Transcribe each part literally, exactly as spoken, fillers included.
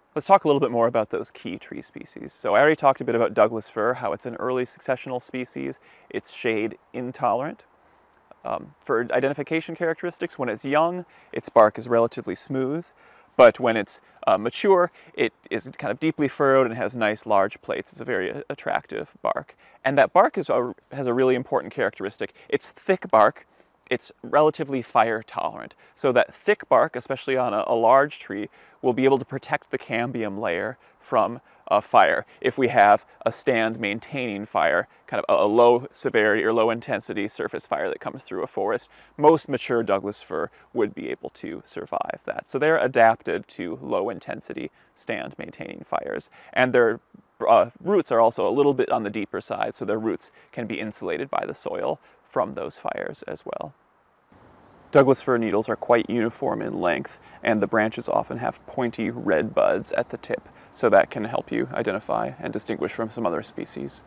Let's talk a little bit more about those key tree species. So I already talked a bit about Douglas-fir, how it's an early successional species. It's shade intolerant. Um, for identification characteristics, when it's young, its bark is relatively smooth, but when it's uh, mature, it is kind of deeply furrowed and has nice large plates. It's a very uh, attractive bark. And that bark is a, has a really important characteristic. It's thick bark. It's relatively fire tolerant. So that thick bark, especially on a, a large tree, will be able to protect the cambium layer from uh, fire. If we have a stand maintaining fire, kind of a, a low severity or low intensity surface fire that comes through a forest, most mature Douglas fir would be able to survive that. So they're adapted to low intensity stand maintaining fires. And their uh, roots are also a little bit on the deeper side, so their roots can be insulated by the soil from those fires as well. Douglas fir needles are quite uniform in length, and the branches often have pointy red buds at the tip, so that can help you identify and distinguish from some other species.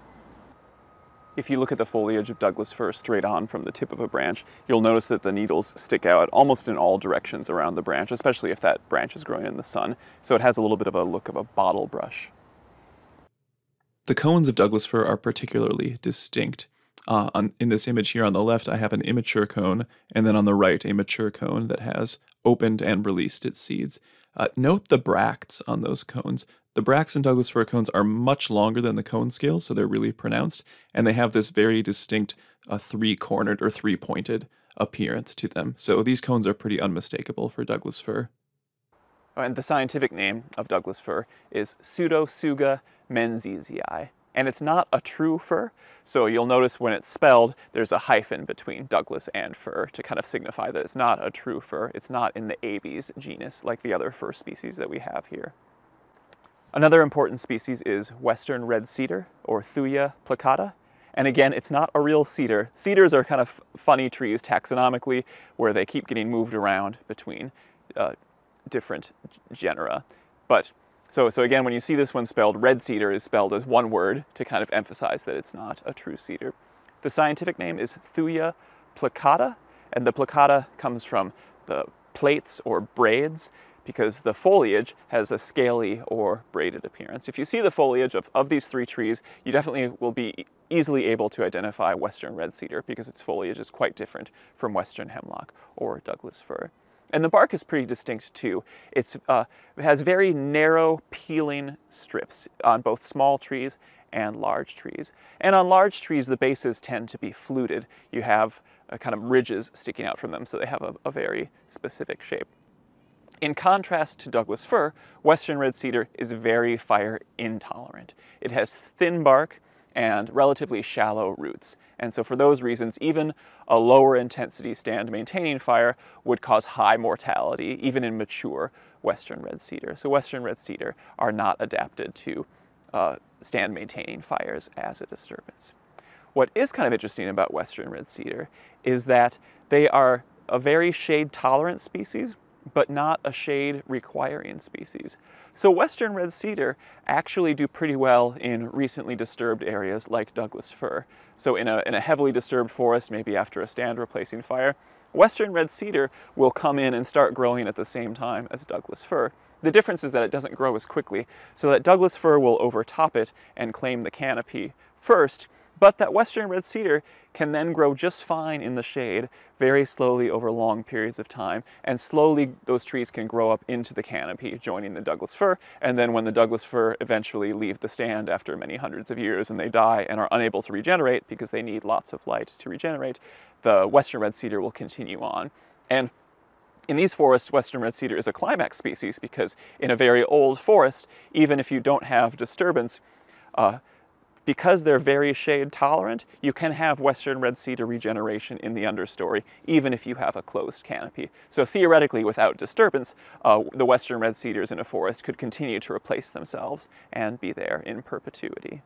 If you look at the foliage of Douglas fir straight on from the tip of a branch, you'll notice that the needles stick out almost in all directions around the branch, especially if that branch is growing in the sun, so it has a little bit of a look of a bottle brush. The cones of Douglas fir are particularly distinct. Uh, on, in this image here on the left, I have an immature cone, and then on the right, a mature cone that has opened and released its seeds. Uh, note the bracts on those cones. The bracts in Douglas fir cones are much longer than the cone scale, so they're really pronounced, and they have this very distinct uh, three-cornered or three-pointed appearance to them. So these cones are pretty unmistakable for Douglas fir. And the scientific name of Douglas fir is Pseudotsuga Menziesii. And it's not a true fir, so you'll notice when it's spelled, there's a hyphen between Douglas and fir to kind of signify that it's not a true fir. It's not in the Abies genus like the other fir species that we have here. Another important species is western red cedar, or Thuja plicata. And again, it's not a real cedar. Cedars are kind of funny trees taxonomically, where they keep getting moved around between uh, different genera. But So, so again, when you see this one spelled, red cedar is spelled as one word to kind of emphasize that it's not a true cedar. The scientific name is Thuja plicata, and the plicata comes from the plates or braids because the foliage has a scaly or braided appearance. If you see the foliage of, of these three trees, you definitely will be easily able to identify western red cedar because its foliage is quite different from western hemlock or Douglas fir. And the bark is pretty distinct too. It's, uh, it has very narrow peeling strips on both small trees and large trees. And on large trees, the bases tend to be fluted. You have uh, kind of ridges sticking out from them, so they have a, a very specific shape. In contrast to Douglas fir, western red cedar is very fire intolerant. It has thin bark and relatively shallow roots. And so for those reasons, even a lower intensity stand maintaining fire would cause high mortality, even in mature western red cedar. So western red cedar are not adapted to uh, stand maintaining fires as a disturbance. What is kind of interesting about western red cedar is that they are a very shade tolerant species, but not a shade requiring species. So western red cedar actually do pretty well in recently disturbed areas like Douglas fir. So in a, in a heavily disturbed forest, maybe after a stand replacing fire, western red cedar will come in and start growing at the same time as Douglas fir. The difference is that it doesn't grow as quickly, so that Douglas fir will overtop it and claim the canopy first, but that western red cedar can then grow just fine in the shade very slowly over long periods of time, and slowly those trees can grow up into the canopy, joining the Douglas fir, and then when the Douglas fir eventually leave the stand after many hundreds of years and they die and are unable to regenerate because they need lots of light to regenerate, the western red cedar will continue on. And in these forests, western red cedar is a climax species because in a very old forest, even if you don't have disturbance, uh, because they're very shade tolerant, you can have western red cedar regeneration in the understory, even if you have a closed canopy. So theoretically, without disturbance, uh, the western red cedars in a forest could continue to replace themselves and be there in perpetuity.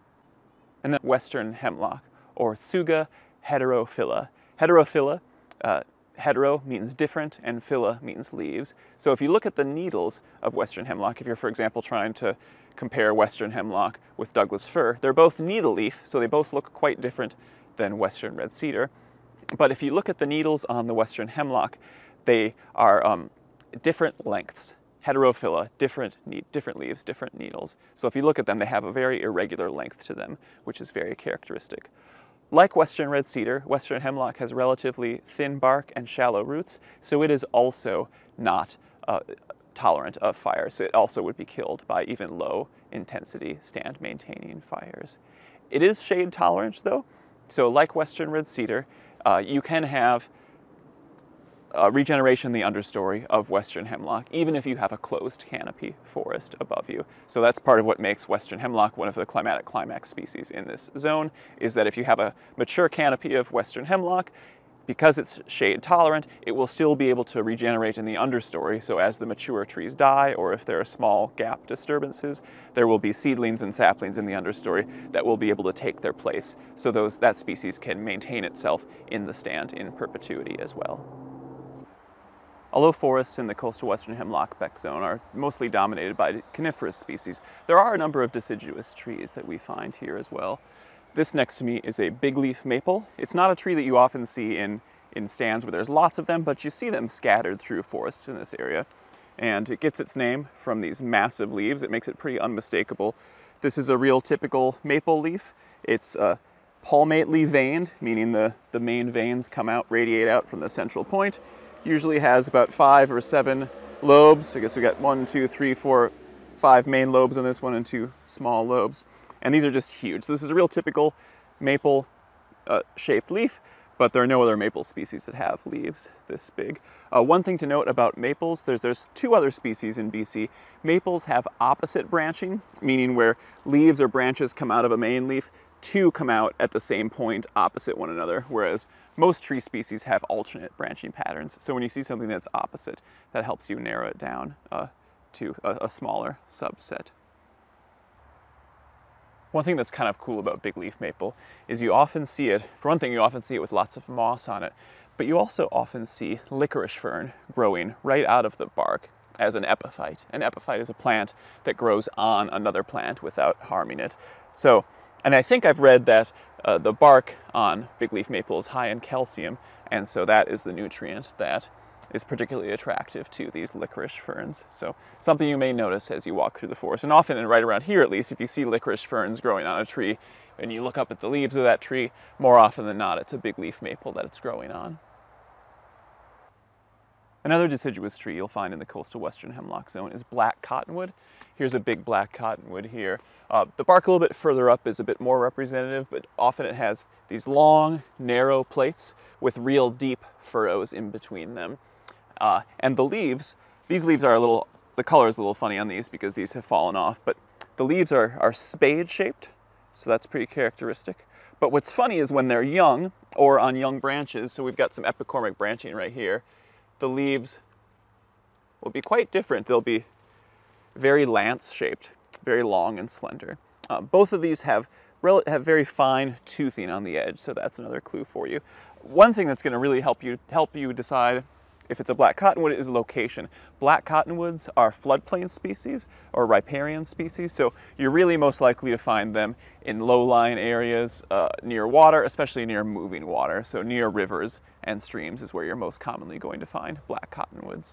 And then western hemlock, or Tsuga heterophylla. Heterophylla, uh, hetero means different, and phylla means leaves. So if you look at the needles of western hemlock, if you're, for example, trying to compare western hemlock with Douglas fir, they're both needle leaf, so they both look quite different than western red cedar. But if you look at the needles on the western hemlock, they are um, different lengths. heterophylla, different, different leaves, different needles. So if you look at them, they have a very irregular length to them, which is very characteristic. Like western red cedar, western hemlock has relatively thin bark and shallow roots, so it is also not uh, tolerant of fire. So it also would be killed by even low intensity stand maintaining fires. It is shade tolerant though, so like western red cedar, uh, you can have Uh, regeneration in the understory of western hemlock, even if you have a closed canopy forest above you. So that's part of what makes western hemlock one of the climatic climax species in this zone, is that if you have a mature canopy of western hemlock, because it's shade tolerant, it will still be able to regenerate in the understory. So as the mature trees die, or if there are small gap disturbances, there will be seedlings and saplings in the understory that will be able to take their place. So those, that species can maintain itself in the stand in perpetuity as well. Although forests in the coastal western hemlock B E C zone are mostly dominated by coniferous species, there are a number of deciduous trees that we find here as well. This next to me is a big leaf maple. It's not a tree that you often see in, in stands where there's lots of them, but you see them scattered through forests in this area. And it gets its name from these massive leaves. It makes it pretty unmistakable. This is a real typical maple leaf. It's uh, palmately veined, meaning the, the main veins come out, radiate out from the central point. Usually has about five or seven lobes. I guess we got one, two, three, four, five main lobes on this one and two small lobes. And these are just huge. So this is a real typical maple uh, shaped leaf, but there are no other maple species that have leaves this big. Uh, one thing to note about maples, there's, there's two other species in B C. Maples have opposite branching, meaning where leaves or branches come out of a main leaf, two come out at the same point opposite one another, whereas most tree species have alternate branching patterns. So when you see something that's opposite, that helps you narrow it down uh, to a, a smaller subset. One thing that's kind of cool about big leaf maple is you often see it, for one thing, you often see it with lots of moss on it, but you also often see licorice fern growing right out of the bark as an epiphyte. An epiphyte is a plant that grows on another plant without harming it. So, and I think I've read that uh, the bark on big leaf maple is high in calcium, and so that is the nutrient that is particularly attractive to these licorice ferns. So something you may notice as you walk through the forest. And often, and right around here at least, if you see licorice ferns growing on a tree and you look up at the leaves of that tree, more often than not it's a big leaf maple that it's growing on. Another deciduous tree you'll find in the coastal western hemlock zone is black cottonwood. Here's a big black cottonwood here. Uh, the bark a little bit further up is a bit more representative, but often it has these long, narrow plates with real deep furrows in between them. Uh, and the leaves, these leaves are a little, the color is a little funny on these because these have fallen off, but the leaves are, are spade-shaped, so that's pretty characteristic. But what's funny is when they're young, or on young branches, so we've got some epicormic branching right here, the leaves will be quite different. They'll be very lance-shaped, very long and slender. Uh, both of these have, have very fine toothing on the edge, so that's another clue for you. One thing that's going to really help you, help you decide if it's a black cottonwood is location. Black cottonwoods are floodplain species or riparian species, so you're really most likely to find them in low-lying areas uh, near water, especially near moving water. So near rivers and streams is where you're most commonly going to find black cottonwoods.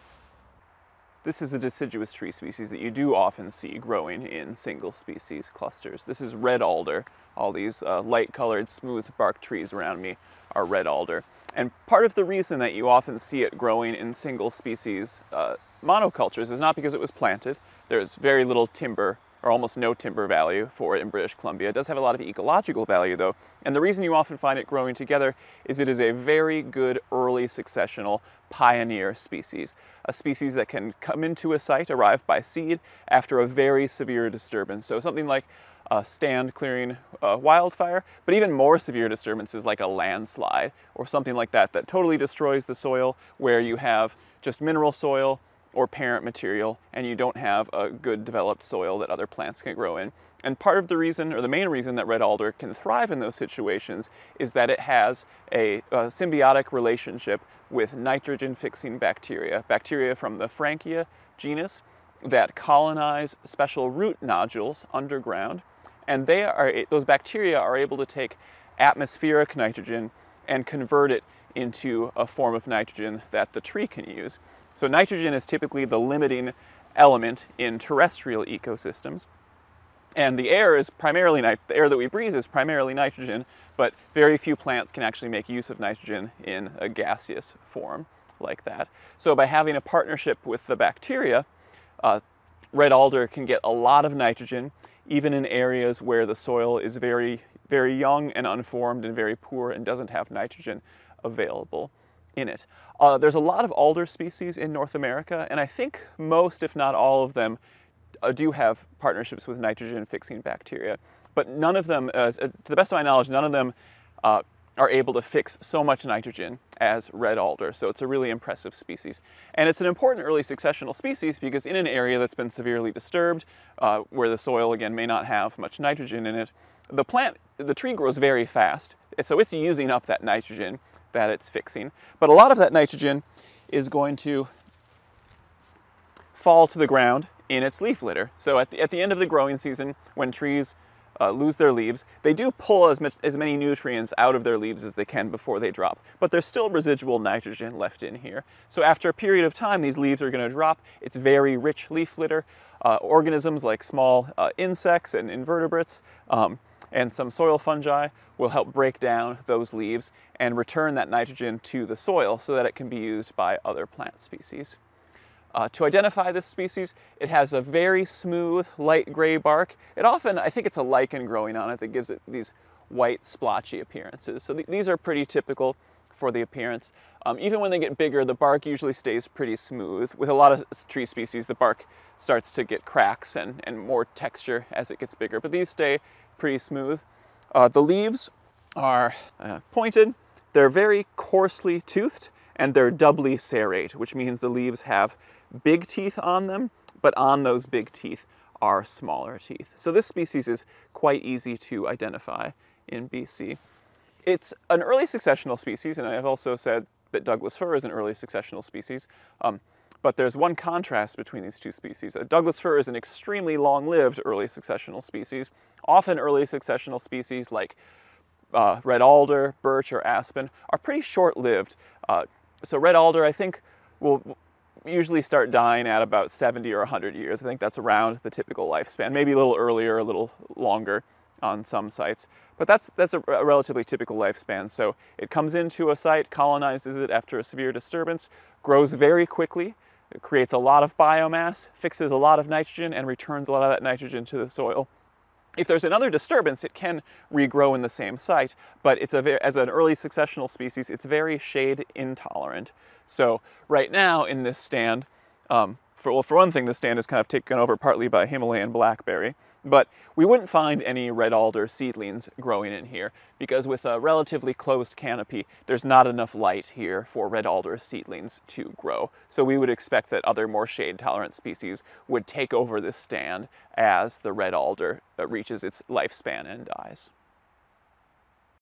This is a deciduous tree species that you do often see growing in single species clusters. This is red alder. All these uh, light-colored, smooth-barked trees around me are red alder. And part of the reason that you often see it growing in single species uh, monocultures is not because it was planted. There's very little timber, or almost no timber value for it in British Columbia. It does have a lot of ecological value though. And the reason you often find it growing together is it is a very good early successional pioneer species. A species that can come into a site, arrive by seed, after a very severe disturbance. So something like a stand clearing uh, wildfire, but even more severe disturbances like a landslide or something like that that totally destroys the soil, where you have just mineral soil or parent material and you don't have a good developed soil that other plants can grow in. And part of the reason, or the main reason, that red alder can thrive in those situations is that it has a, a symbiotic relationship with nitrogen fixing bacteria, bacteria from the Frankia genus that colonize special root nodules underground. And they are, those bacteria are able to take atmospheric nitrogen and convert it into a form of nitrogen that the tree can use. So nitrogen is typically the limiting element in terrestrial ecosystems. And the air is primarily, the air that we breathe is primarily nitrogen, but very few plants can actually make use of nitrogen in a gaseous form like that. So by having a partnership with the bacteria, uh, red alder can get a lot of nitrogen, even in areas where the soil is very, very young and unformed and very poor and doesn't have nitrogen available in it. Uh, there's a lot of alder species in North America, and I think most, if not all of them, uh, do have partnerships with nitrogen-fixing bacteria. But none of them, uh, to the best of my knowledge, none of them uh, are able to fix so much nitrogen as red alder. So it's a really impressive species. And it's an important early successional species because in an area that's been severely disturbed, uh, where the soil, again, may not have much nitrogen in it, the plant, the tree grows very fast. So it's using up that nitrogen that it's fixing. But a lot of that nitrogen is going to fall to the ground in its leaf litter. So at the, at the end of the growing season, when trees uh, lose their leaves, they do pull as, much, as many nutrients out of their leaves as they can before they drop. But there's still residual nitrogen left in here. So after a period of time, these leaves are going to drop. It's very rich leaf litter. Uh, organisms like small uh, insects and invertebrates um, and some soil fungi will help break down those leaves and return that nitrogen to the soil so that it can be used by other plant species. Uh, to identify this species, it has a very smooth, light gray bark. It often, I think it's a lichen growing on it that gives it these white, splotchy appearances. So th these are pretty typical for the appearance. Um, even when they get bigger, the bark usually stays pretty smooth. With a lot of tree species, the bark starts to get cracks and, and more texture as it gets bigger, but these stay pretty smooth. Uh, the leaves are uh, pointed, they're very coarsely toothed, and they're doubly serrate, which means the leaves have big teeth on them, but on those big teeth are smaller teeth. So this species is quite easy to identify in B C. It's an early successional species, and I've also said that Douglas-fir is an early successional species, um, but there's one contrast between these two species. Uh, Douglas-fir is an extremely long-lived early successional species. Often early successional species like uh, red alder, birch, or aspen are pretty short-lived. Uh, so red alder, I think, will usually start dying at about seventy or one hundred years. I think that's around the typical lifespan, maybe a little earlier, a little longer on some sites. But that's, that's a, a relatively typical lifespan. So it comes into a site, colonizes it after a severe disturbance, grows very quickly, it creates a lot of biomass, fixes a lot of nitrogen, and returns a lot of that nitrogen to the soil. If there's another disturbance, it can regrow in the same site, but it's a very, as an early successional species, it's very shade intolerant. So right now in this stand, um, for, well, for one thing, the stand is kind of taken over partly by Himalayan blackberry, but we wouldn't find any red alder seedlings growing in here because with a relatively closed canopy, there's not enough light here for red alder seedlings to grow. So we would expect that other more shade-tolerant species would take over this stand as the red alder reaches its lifespan and dies.